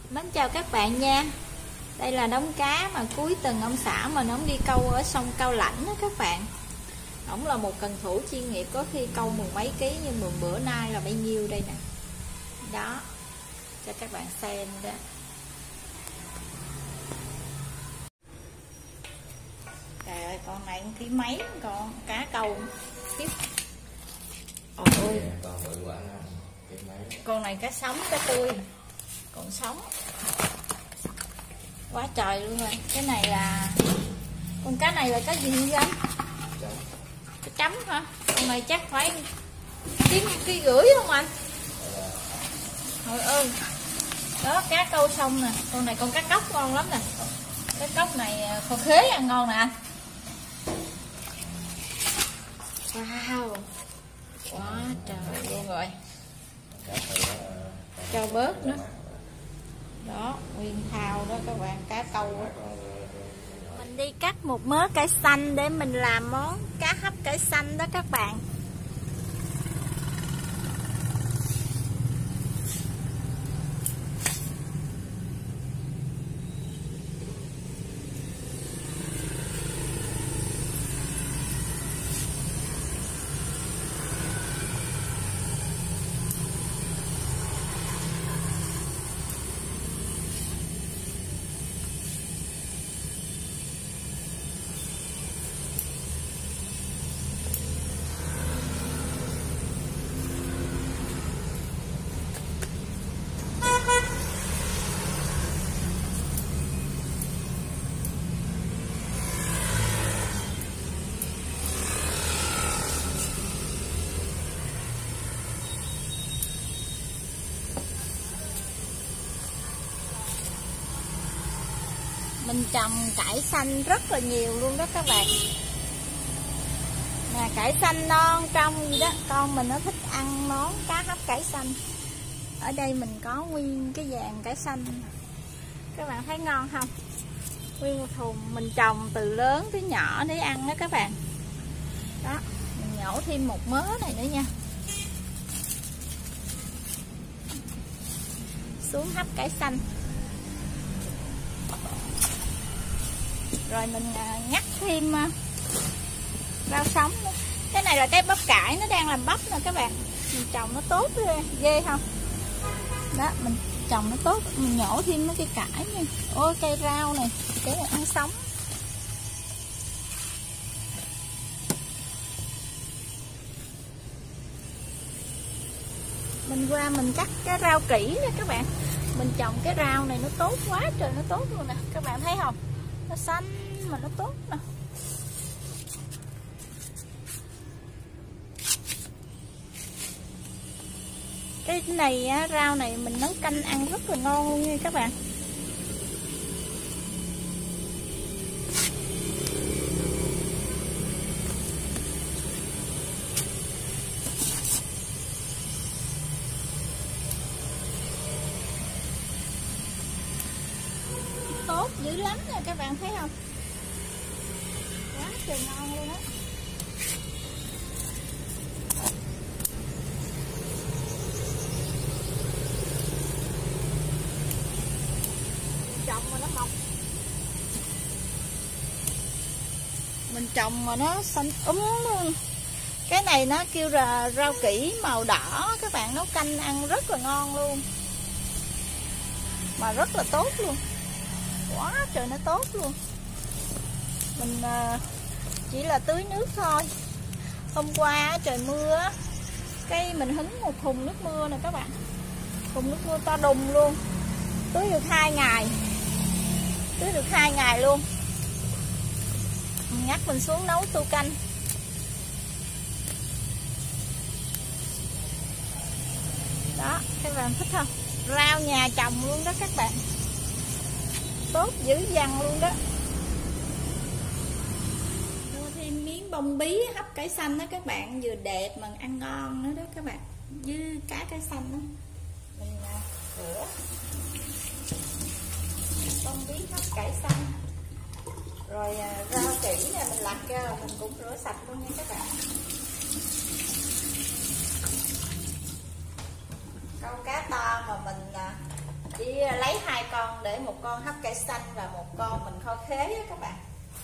Mến chào các bạn nha. Đây là đống cá mà cuối tuần ông xã mình ông đi câu ở sông Cao Lãnh đó các bạn. Ổng là một cần thủ chuyên nghiệp, có khi câu mười mấy ký, nhưng bữa nay là bao nhiêu đây nè. Đó, cho các bạn xem đó. Trời ơi, con này ký mấy, con cá câu tiếp. Ôi, con này cá sống, cá tươi, còn sống quá trời luôn rồi. Cái này là con cá này là cá gì vậy anh? Cá chấm hả? Con này chắc phải ký rưỡi không anh? Trời ơi, đó cá câu xong nè. Con này con cá cóc ngon lắm nè. Cá cóc này kho khế ăn ngon nè anh. Wow, quá trời luôn rồi. Cho bớt nữa. Đó, nguyên thao đó các bạn, cá câu đó. Mình đi cắt một mớ cải xanh để mình làm món cá hấp cải xanh đó các bạn. Mình trồng cải xanh rất là nhiều luôn đó các bạn. Nè, cải xanh non trong gì đó. Con mình nó thích ăn món cá hấp cải xanh. Ở đây mình có nguyên cái vàng cải xanh. Các bạn thấy ngon không? Nguyên một thùng mình trồng từ lớn tới nhỏ để ăn đó các bạn. Đó, mình nhổ thêm một mớ này nữa nha. Xuống hấp cải xanh. Rồi mình ngắt thêm rau sống nữa. Cái này là cái bắp cải nó đang làm bắp nè các bạn. Mình trồng nó tốt ghê không? Đó, mình trồng nó tốt. Mình nhổ thêm mấy cây cải nha. Ôi, cây rau này để ăn sống. Mình qua mình cắt cái rau kỹ nha các bạn. Mình trồng cái rau này nó tốt quá trời, nó tốt luôn nè. Các bạn thấy không? Nó xanh mà nó tốt nè. Cái này rau này mình nấu canh ăn rất là ngon luôn nha các bạn. Tốt dữ lắm nè các bạn thấy không? Quá trời ngon luôn á. Trồng mà nó mọc. Mình trồng mà nó xanh luôn. Cái này nó kêu là rau kỹ màu đỏ, các bạn nấu canh ăn rất là ngon luôn. Mà rất là tốt luôn. Quá trời nó tốt luôn. Mình chỉ là tưới nước thôi. Hôm qua trời mưa, cái mình hứng một thùng nước mưa nè các bạn. Thùng nước mưa to đùng luôn. Tưới được 2 ngày. Tưới được 2 ngày luôn. Mình nhắc mình xuống nấu tô canh. Đó, các bạn thích không? Rau nhà trồng luôn đó các bạn. Tốt dữ dằn luôn đó. Mua thêm miếng bông bí hấp cải xanh đó các bạn, vừa đẹp mà ăn ngon nữa đó các bạn. Với cá cải xanh đó. Mình rửa bông bí hấp cải xanh. Rồi rau kỹ nè, mình lặt ra rồi mình cũng rửa sạch luôn nha các bạn. Câu cá to mà mình Chỉ lấy 2 con để một con hấp cải xanh và một con mình kho khế á các bạn.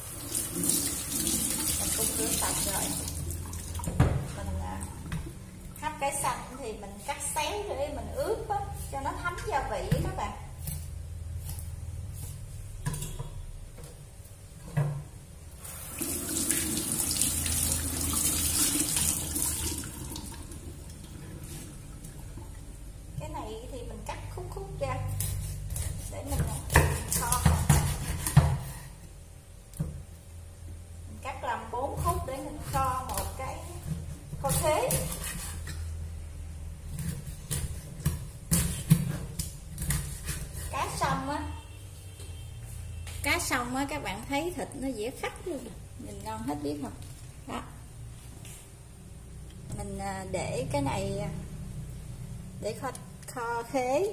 Mình cũng rửa sạch rồi. Mình hấp cải xanh thì mình cắt xéo để mình ướp á, cho nó thấm gia vị các bạn. Cái này thì mình cắt khúc khúc ra để mình kho. Mình cắt làm 4 khúc để mình kho một cái kho khế. Cá sông á các bạn thấy thịt nó dễ khắc luôn, nhìn ngon hết biết không đó. Mình để cái này để kho khế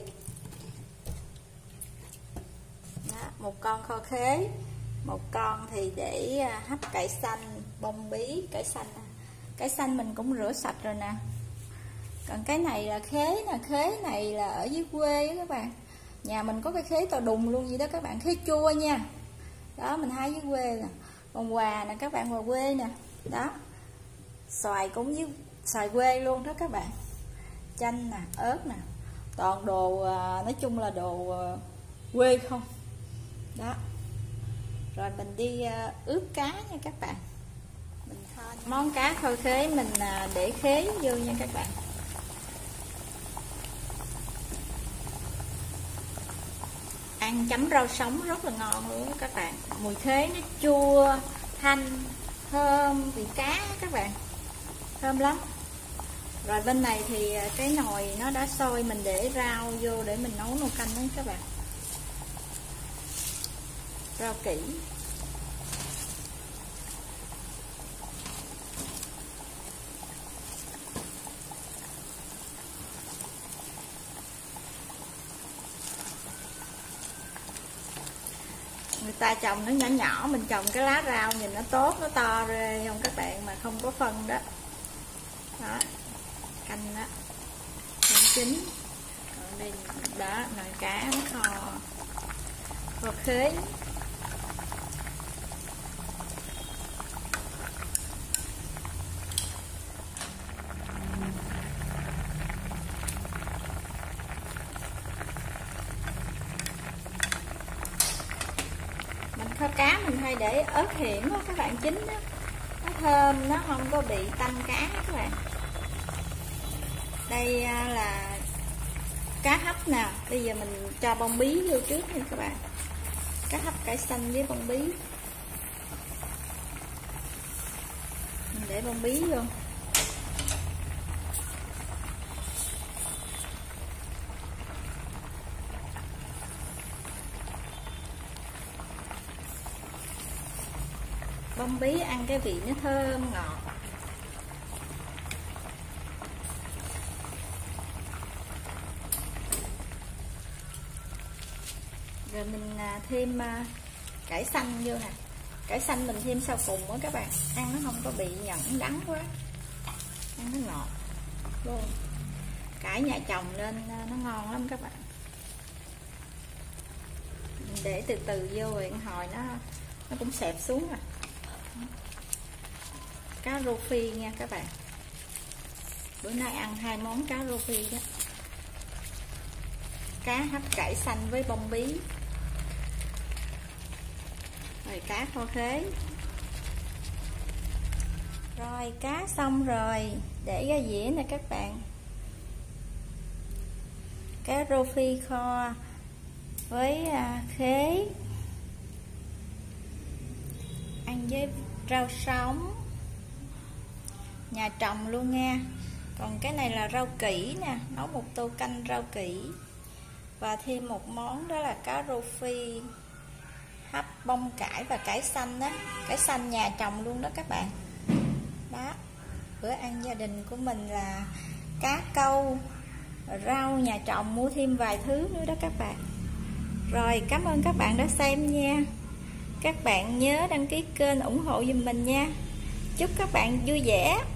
đó, một con kho khế, một con thì để hấp cải xanh bông bí. Cải xanh mình cũng rửa sạch rồi nè. Còn cái này là khế nè, khế này là ở dưới quê đó các bạn. Nhà mình có cái khế to đùng luôn vậy đó các bạn, khế chua nha. Đó mình hái dưới quê nè. Còn quà nè các bạn, quà quê nè. Đó. Xoài cũng dưới xoài quê luôn đó các bạn. Chanh nè, ớt nè. Toàn đồ nói chung là đồ quê không. Đó. Rồi mình đi ướp cá nha các bạn. Mình kho món cá kho khế mình để khế vô nha các bạn. Ăn chấm rau sống rất là ngon luôn các bạn. Mùi khế nó chua, thanh, thơm vị cá các bạn. Thơm lắm. Rồi bên này thì cái nồi nó đã sôi, mình để rau vô để mình nấu nồi canh đó các bạn. Rau kỹ. Người ta trồng nó nhỏ nhỏ, mình trồng cái lá rau nhìn nó tốt, nó to ra không các bạn, mà không có phân đó. Đó, canh đó, canh chín. Còn đây đó, nồi cá nó kho khế. Kho cá mình hay để ớt hiểm đó các bạn, chín đó. Nó thơm, nó không có bị tanh cá các bạn. Đây là cá hấp nè. Bây giờ mình cho bông bí vô trước nha các bạn. Cá hấp cải xanh với bông bí. Mình để bông bí vô. Bông bí ăn cái vị nó thơm ngọt. Rồi mình thêm cải xanh vô nè. Cải xanh mình thêm sau cùng đó các bạn. Ăn nó không có bị nhẫn đắng quá. Ăn nó ngọt luôn. Cải nhà trồng nên nó ngon lắm các bạn. Mình để từ từ vô rồi hồi nó cũng xẹp xuống rồi. Cá rô phi nha các bạn. Bữa nay ăn 2 món cá rô phi đó. Cá hấp cải xanh với bông bí. Rồi cá kho khế. Rồi cá xong rồi, để ra dĩa nè các bạn. Cá rô phi kho với khế. Ăn với rau sống. Nhà trồng luôn nha. Còn cái này là rau kỹ nè, nấu một tô canh rau kỹ. Và thêm một món đó là cá rô phi hấp bông cải và cải xanh đó. Cải xanh nhà trồng luôn đó các bạn. Đó. Bữa ăn gia đình của mình là cá câu, rau nhà trồng, mua thêm vài thứ nữa đó các bạn. Rồi cảm ơn các bạn đã xem nha. Các bạn nhớ đăng ký kênh ủng hộ giùm mình nha. Chúc các bạn vui vẻ.